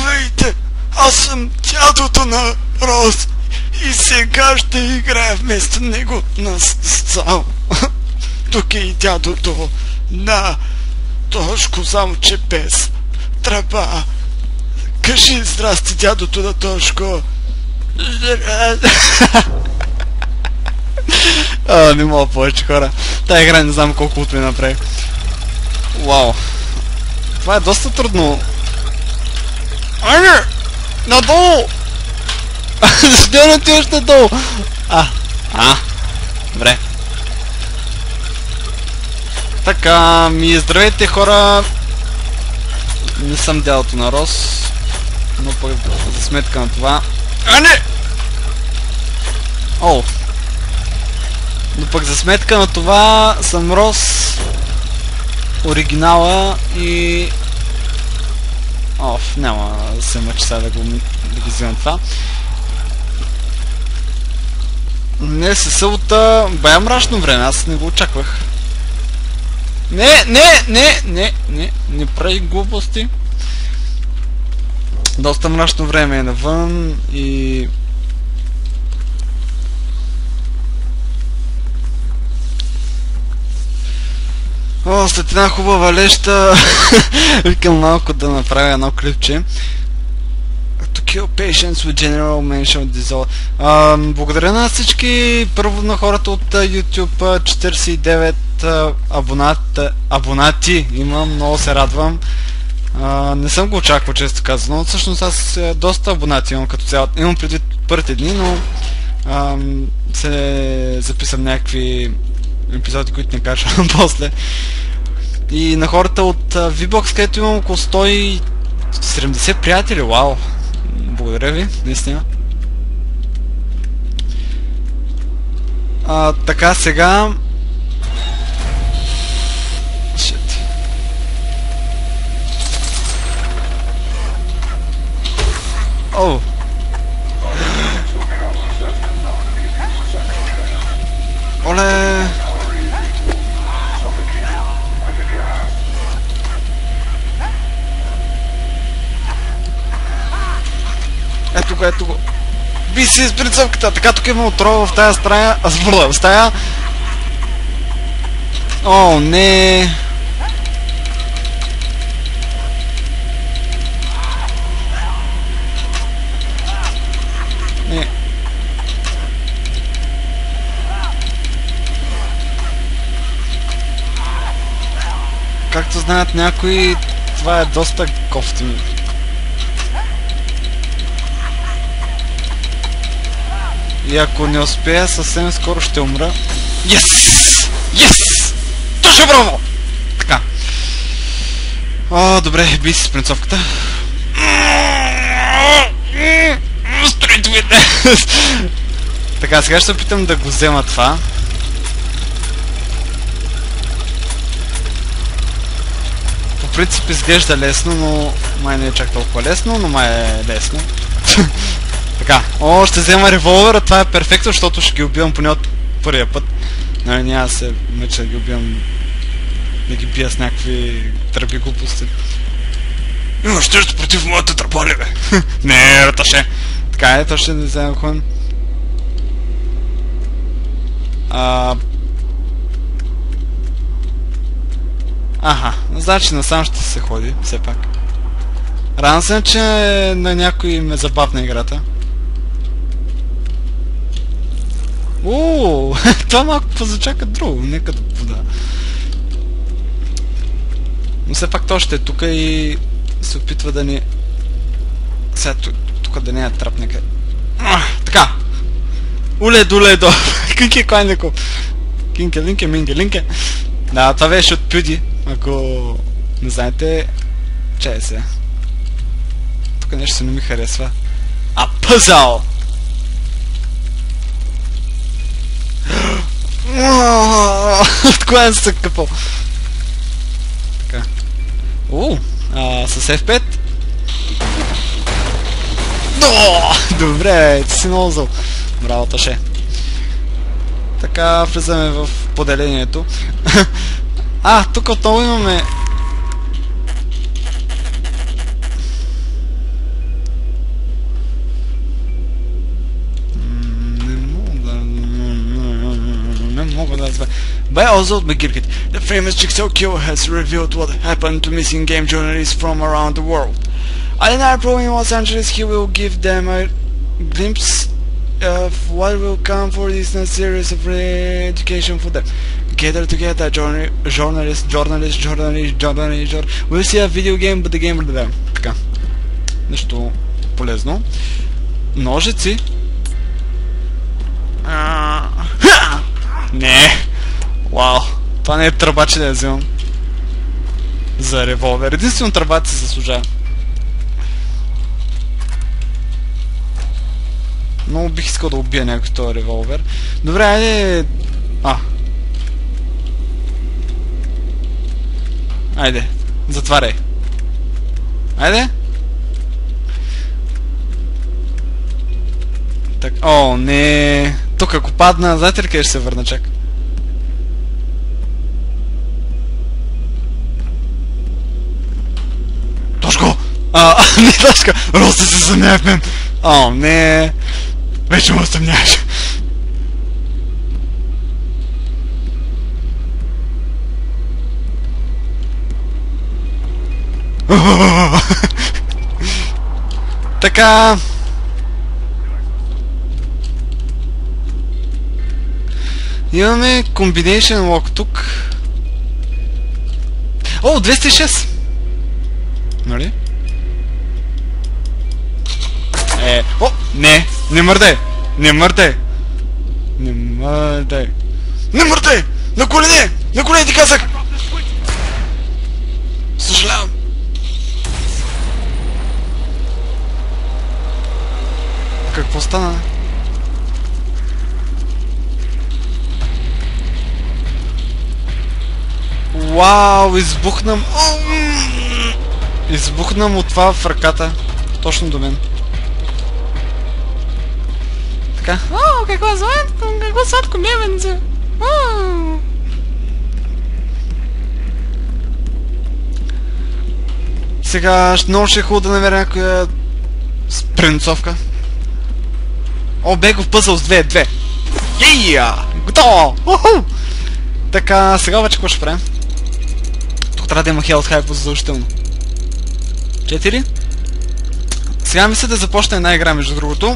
Здравейте! Аз съм дядото на Роз и сега ще играя вместо него на сам. Тук е и дядото на Тошко, само че без тръба. Кажи здрасти, дядото на Тошко. Не мога повече, хора. Тая игра не знам колко от ми направи. Вау. Това е доста трудно. Айде! Надолу! Защо не отиваш надолу? Добре. Така, здравейте, хора. Не съм дядото на Роз, но пък за сметка на това... не! Но пък за сметка на това съм Роз, оригинала, и... няма да се мъчи сега да го вземам това. Днес е събота, бая мрачно време, аз не го очаквах. Не прави глупости. Доста мрачно време е навън и... след една хубава леща викам малко да направя едно клипче. To kill patients with general mention disorder. Благодаря на всички, първо на хората от YouTube, 49 абонати имам, много се радвам. Не съм го очаквал, често казано, но всъщност аз доста абонати имам като цяло. Имам предвид първите дни, но се записам някакви епизоди, които не качвам после. И на хората от VBOX, където имам около 170 приятели, вау! Благодаря ви, наистина. Така, сега... Оле! Ето го. Би си с прицелката. Така, тук има отрова в тая стая. В стая. Не. Не. Както знаят някои, това е доста кофтин. И ако не успея, съвсем скоро ще умра. Yes! Точно браво! Така. Добре, би си с принцовката. Така, сега ще се опитам да го взема това. По принцип изглежда лесно, но май не е чак толкова лесно, но май е лесно. Така, ще взема револвера, това е перфектно, защото ще ги убивам поне от първия път. Няма да се мъча да ги убивам, да ги бия с някакви тръби глупости. Имаш нещо против моята тръба ли, бе? Не, раташе! Така е, то ще не взема хон. Значи насам ще се ходи, все пак. Радвам се, че на някой ме забавна играта. Това малко позачака друго, нека да пода. Но все пак то ще е тук и се опитва да ни... Сега тук да не е трапне къде. Така! Уледо! Кинке кайнеко! Кинке, линке, минге, линке! Да, това беше от Пюди. Ако не знаете, чай се. Тук нещо не ми харесва. Пъзъл! От кога не се къпал? Така. С F5. Добре, ти си много зъл. Браво, Таше. Така, влизаме в поделението. Тук отново имаме... by Oswald McGillicuddy. The famous Jigsaw Kill has revealed what happened to missing game journalists from around the world. At an airport in Los Angeles, he will give them a glimpse of what will come for this series of education for them. Gather together, journalists. We'll see a video game, but the game will be така. Нещо полезно. Ножици. Не. Вау. Това не е тръбачи да я взимам. За револвер. Единствено тръбачи се заслужава. Много бих искал да убия някой с този револвер. Добре, айде... Айде, затваряй. Айде. Так, о, не. Тук ако падна, знаете ли къде ще се върна чак? Тошко! Не Тошко! Росте се съмнява в мен! О, не. Вече му съмняваш. Така. Имаме Combination Lock тук. О, 206! Нали? О, не! Не мърдай! Не мърдай! Не мърдай! Не мърдай! На колене! На колене ти казах! Съжалявам! Какво стана? Вау, избухнам... Избухнам от това в ръката. Точно до мен. Така. О, какво сладко меменце! Сега много ще е хубаво да намеря някоя спринцовка. О, бегов пъзъл с 2. Ея! Готово! Уху! Така, сега обаче какво ще правим? Тук трябва да има health hype задължително. 4. Сега мисля да започна една игра, между другото.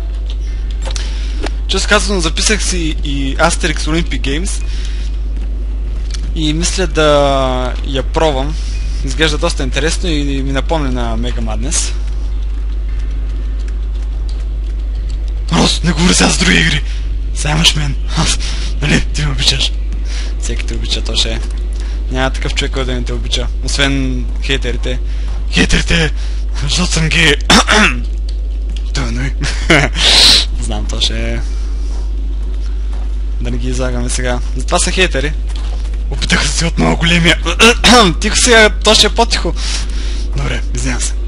Често казано, записах си и Asterix Olympic Games. И мисля да я пробвам. Изглежда доста интересно и ми напомня на Mega Madness. Рос, не говори сега с други игри! Сега имаш мен. Нали, ти ме обичаш. Всеки те обича, то ще е. Няма такъв човек, който да не те обича. Освен хейтерите. Хейтерите! Защото съм гей! Тъной. Знам, то ще е. Да не ги излагаме сега. Затова са хейтери. Опитаха се от много големия. Тихо сега, то ще е по-тихо. Добре, извинявам се.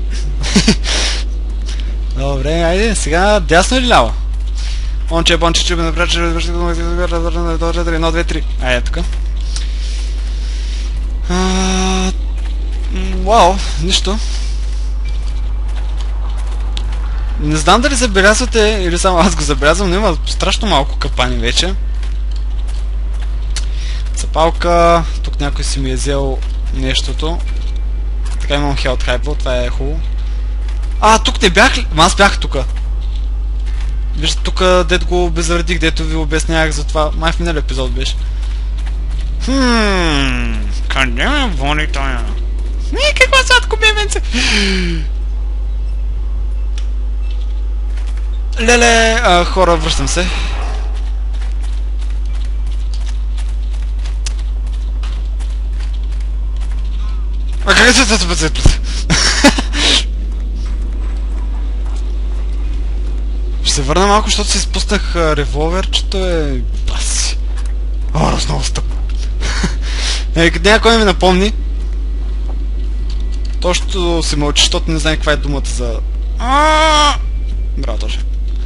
Добре, айде, сега дясно или ляво? Онче, бонче, чуби, напред, че развърши, 1, 2, 3. Айде, тука. Вау, нищо. Не знам дали забелязвате, или само аз го забелязвам, но има страшно малко капани вече. Запалка, тук някой си ми е взел нещото. Така имам health hype, това е хубаво. Тук не бях ли? Аз бях тука. Вижте, тук дето го безредих, дето ви обяснявах за това. Май в минали епизод беше. Къде ме вони тоя? Какво сладко бебенце? Леле, хора, връщам се. Как се това? Ще се върна малко, защото си спуснах револверчето е... Баси. Разново стъп. Някой ми напомни. Точно се мълчи, защото не знае каква е думата за... Браво, точно.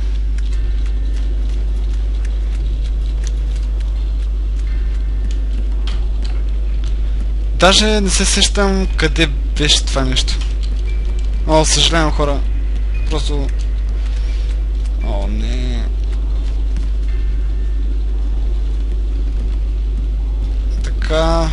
Даже не се сещам къде беше това нещо. Съжалявам, хора. Просто... не... Така...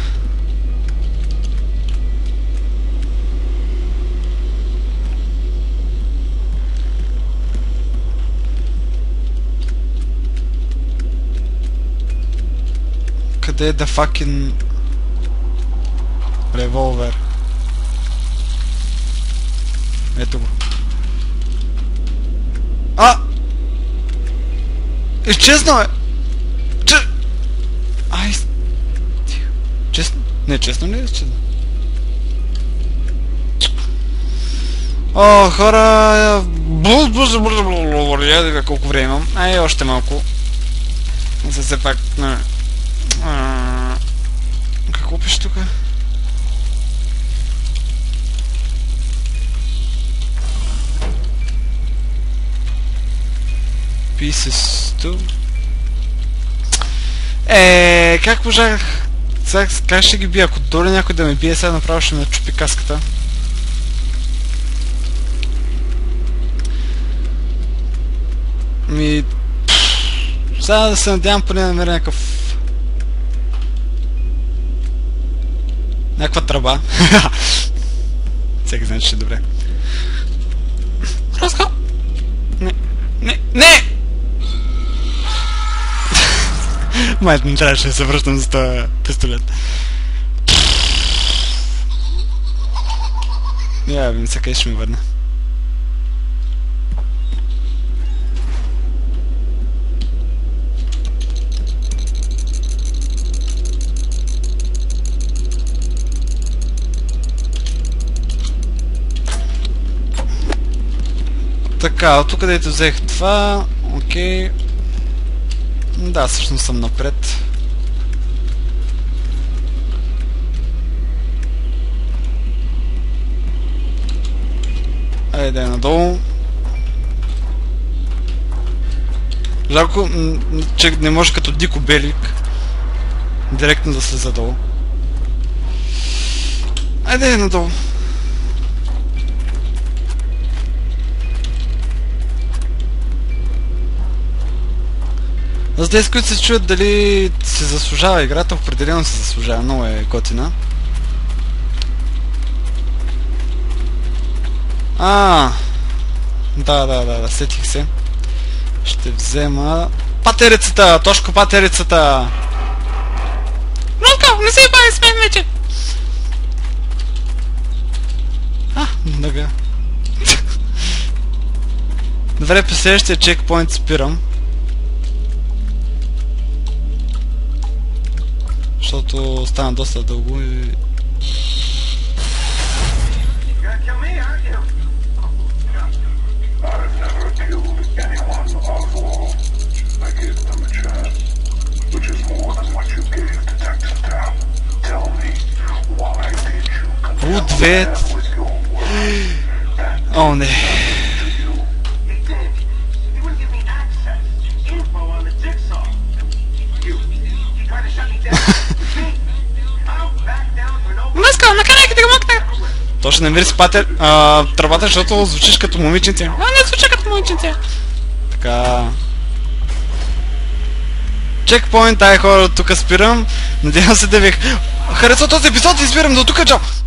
Къде е да fucking... револвер? Ето го. А! Изчезна, бе! Ай... Честно? Не, честно ли е изчезна? О, хора... Я колко време имам. Ай, още малко. За все пак... Какво пише тук? Pieces 2. Как можах? Сега как ще ги бия? Ако доля някой да ме бие, сега направо ще ме чупи каската. Сега да се надявам поне да намеря някаква тръба. Всеки знае, че ще е добре. Разко! Не! Майто не трябваше да се връщам за този пистолет. Не сега къде ще ми върне. Така, от тук където взех това, окей. Да, всъщност съм напред. Айде надолу. Жалко, че не може като Дико Белик директно да слезе долу. Айде надолу. За тези, които се чуят дали се заслужава играта, определено се заслужава. Много е готина. Да, сетих се. Ще взема... Патерицата! Тошко патерицата! Ронко, не се бави с мен вече! Дъга. Добре, по следващия чекпоинт спирам. Защото стана доста дълго и... Две... О, не. Маска, накарай да го мъкна! То ще намери си тръбата, защото звучиш като момиченце. Не звуча като момиченце. Така... Чекпоинт, хора, тук спирам. Надявам се да ви харесва този епизод и спирам до тук, чао!